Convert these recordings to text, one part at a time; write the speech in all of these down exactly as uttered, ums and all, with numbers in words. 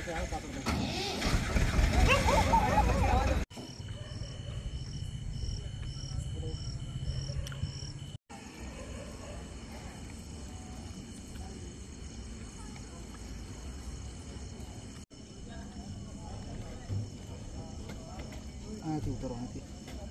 અહીંયાથી ઉતરો અહીંથી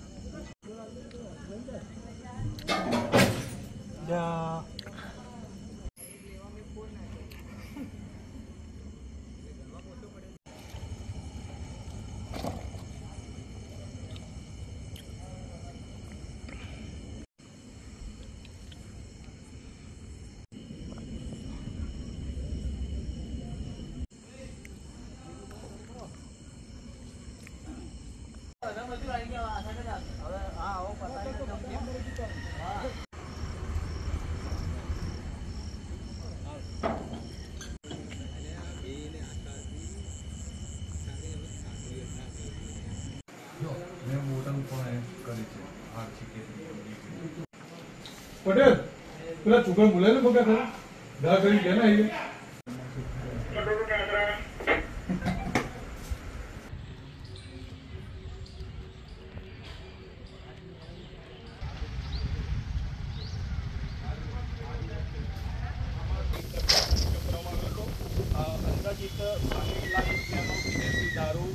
पटेल પેલા છોકરા બોલાય ને બગા દા કરી ગયા ને આવી અંદાજિત પાંચ લાખ રૂપિયાનો વિદેશી દારૂ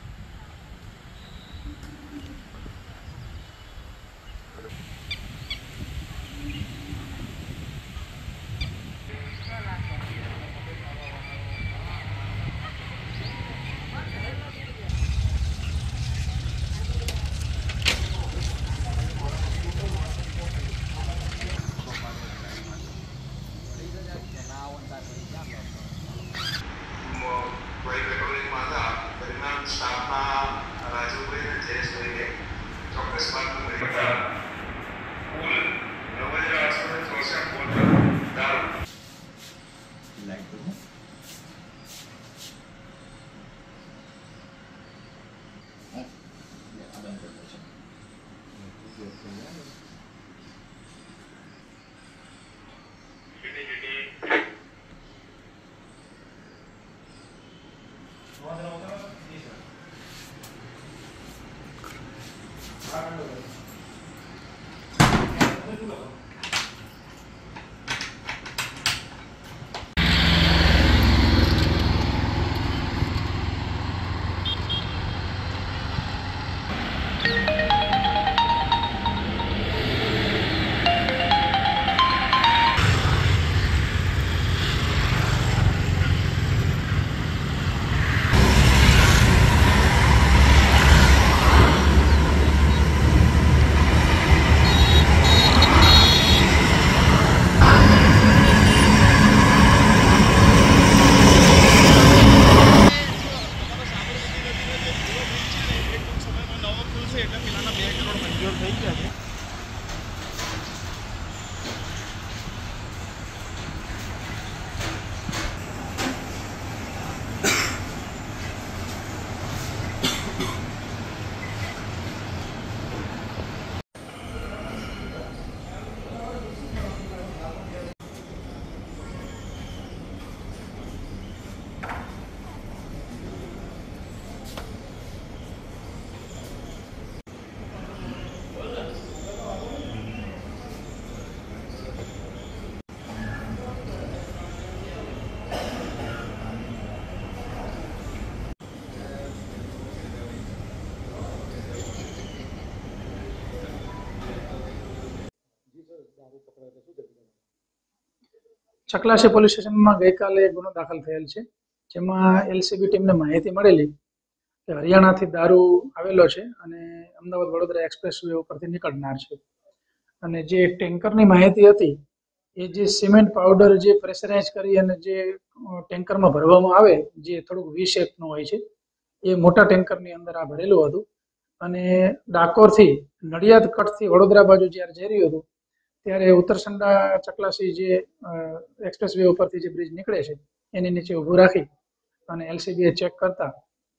ચકલાસી પોલીસ સ્ટેશનમાં ગઈકાલે ગુનો દાખલ થયેલ છે, જેમાં એલસીબી ટીમને માહિતી મળેલી કે હરિયાણાથી દારૂ આવેલો છે અને અમદાવાદ વડોદરા એક્સપ્રેસ વે ઉપરથી નીકળનાર છે. અને જે ટેન્કરની માહિતી હતી એ જે સિમેન્ટ પાવડર જે પ્રેશરાઇઝ કરી અને જે ટેન્કરમાં ભરવામાં આવે, જે થોડુંક વી શેપનું હોય છે, એ મોટા ટેન્કરની અંદર આ ભરેલું હતું. અને ડાકોરથી નડિયાદ કટથી વડોદરા બાજુ જ્યારે જઈ રહ્યું હતું ત્યારે ઉત્તરસંડા ચકલાસી જે એક્સપ્રેસ વે ઉપરથી જે બ્રિજ નીકળે છે એની નીચે ઊભું રાખી અને એલસીબીએ ચેક કરતા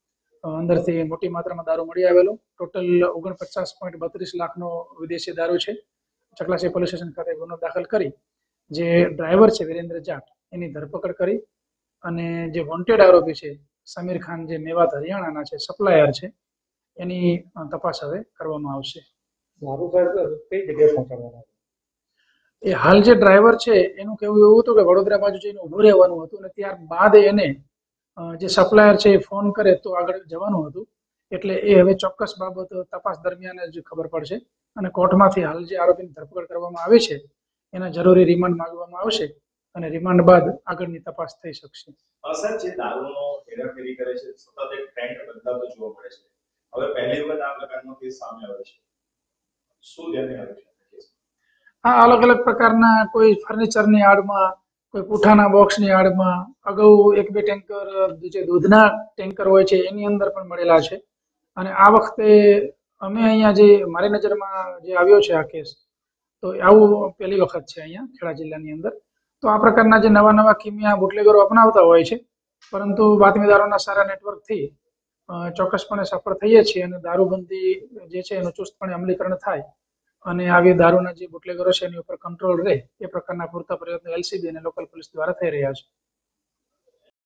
અંદરથી મોટી માત્રામાં દારૂ મળી આવેલો. ટોટલ ઓગણપચાસ પોઈન્ટ બત્રીસ લાખનો વિદેશી દારૂ છે. ચકલાસી પોલીસ સ્ટેશન ખાતે ગુનો દાખલ કરી જે ડ્રાઈવર છે વિરેન્દ્ર જાટ એની ધરપકડ કરી અને જે વોન્ટેડ આરોપી છે સમીર ખાન જે મેવાત હરિયાણાના છે સપ્લાયર છે એની અ, તપાસ હવે કરવામાં આવશે. મારું સાહેબ કઈ જગ્યાએ પહોંચાડવાના એ હાલ જે ડ્રાઈવર છે એનું કહેવું એવું હતું કે વડોદરા બાજુ જઈને ઊભું રહેવાનું હતું અને ત્યારબાદ એને અ, જે સપ્લાયર છે એ ફોન કરે તો આગળ જવાનું હતું. એટલે એ હવે ચોક્કસ બાબત તપાસ દરમિયાન જ ખબર પડશે અને કોર્ટમાંથી હાલ જે આરોપીની ધરપકડ કરવામાં આવી છે એના જરૂરી રિમાન્ડ માંગવામાં આવશે અને રિમાન્ડ બાદ આગળની તપાસ થઈ શકશે. સર જે દારૂનો હેરાફેરી કરે છે સતત એક ટ્રેન્ડ બદલાતો જોવા મળે છે. હવે પહેલી વખત આ પ્રકારનો કેસ સામે આવ્યો છે. શું ધ્યાને આવ્યું છે આ કેસમાં? આ અલગ અલગ પ્રકારના કોઈ ફર્નિચરની આડમાં, કોઈ પૂઠાના બોક્સની આડમાં, અગાઉ એક બે ટેન્કર જે દૂધના ટેન્કર હોય છે એની અંદર પણ મળેલા છે અને આ વખતે અમે અહીંયા જે મારી નજરમાં જે આવ્યો છે આ કેસ, તો આવું પહેલી વખત છે અહીંયા ખેડા જિલ્લાની અંદર. તો આ પ્રકારના જે નવા નવા કિમિયા બુટલેગરો અપનાવતા હોય છે, પરંતુ બાતમીદારોના સારા નેટવર્કથી અ, ચોક્કસપણે સફળ થઈએ છીએ અને દારૂબંધી જે છે એનું ચુસ્તપણે અમલીકરણ થાય અને આવી દારૂના જે બુટલેગરો છે એની ઉપર કંટ્રોલ રહે એ પ્રકારના પૂરતા પ્રયત્નો એલસીબી અને લોકલ પોલીસ દ્વારા થઈ રહ્યા છે.